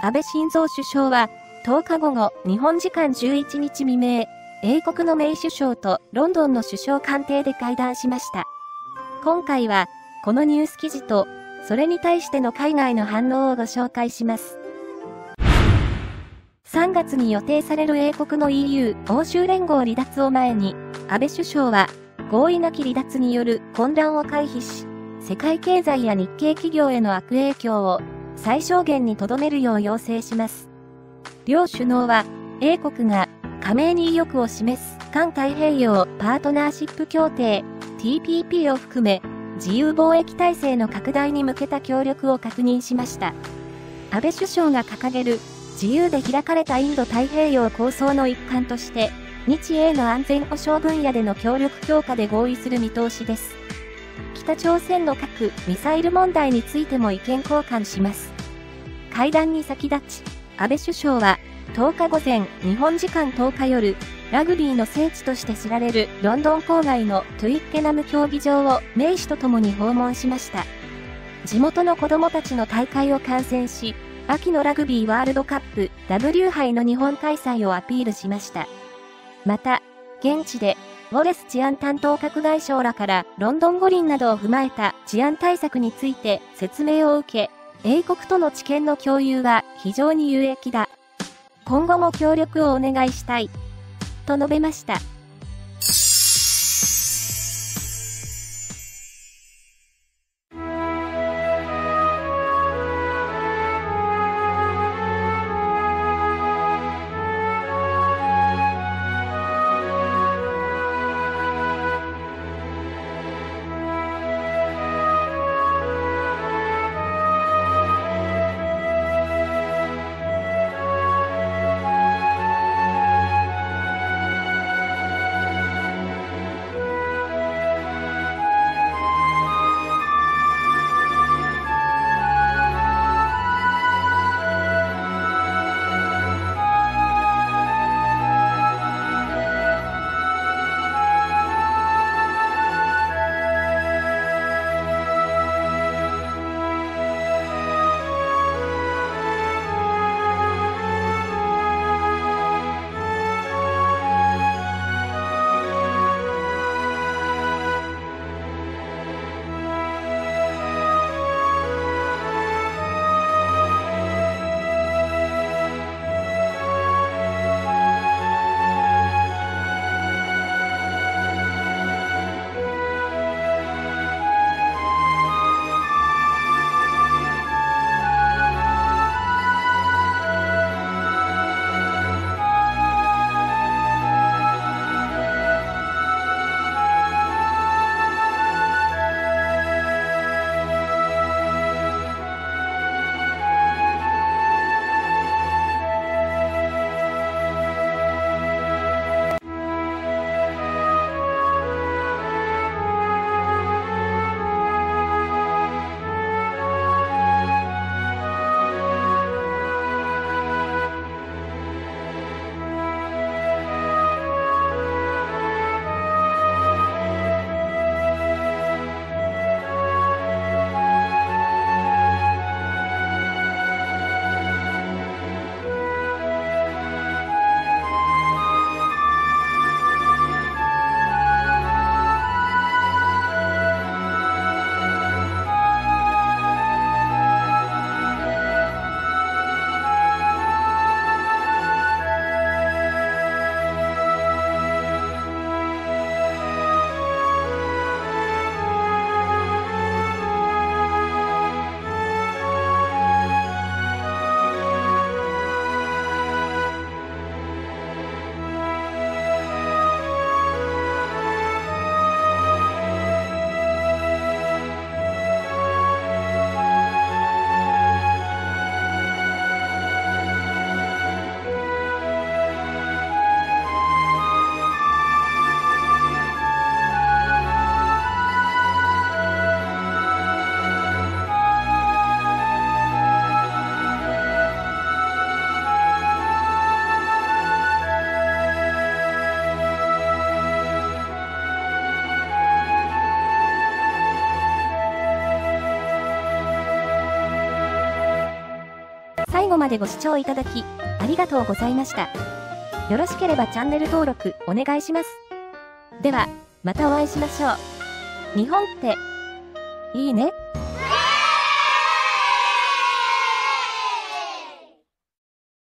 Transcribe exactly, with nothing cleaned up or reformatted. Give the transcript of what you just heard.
安倍晋三首相は、とおかごご、日本時間じゅういちにち未明、英国のメイ首相とロンドンの首相官邸で会談しました。今回は、このニュース記事と、それに対しての海外の反応をご紹介します。さんがつに予定される英国の イーユー 欧州連合離脱を前に、安倍首相は、合意なき離脱による混乱を回避し、世界経済や日系企業への悪影響を最小限に留めるよう要請します。両首脳は、英国が加盟に意欲を示す環太平洋パートナーシップ協定 ティーピーピー を含め、自由貿易体制の拡大に向けた協力を確認しました。安倍首相が掲げる自由で開かれたインド太平洋構想の一環として、日英の安全保障分野での協力強化で合意する見通しです。北朝鮮の核・ミサイル問題についても意見交換します。会談に先立ち、安倍首相はとおか午前、日本時間とおか夜、ラグビーの聖地として知られるロンドン郊外のトゥイッケナム競技場を名士と共に訪問しました。地元の子供たちの大会を観戦し、秋のラグビーワールドカップ ダブリュー 杯の日本開催をアピールしました。また、現地で、ウォレス治安担当閣外相らからロンドン五輪などを踏まえた治安対策について説明を受け、英国との知見の共有は非常に有益だ。今後も協力をお願いしたい。と述べました。 後までご視聴いただき、ありがとうございました。よろしければチャンネル登録お願いします。では、またお会いしましょう。日本って、いいね。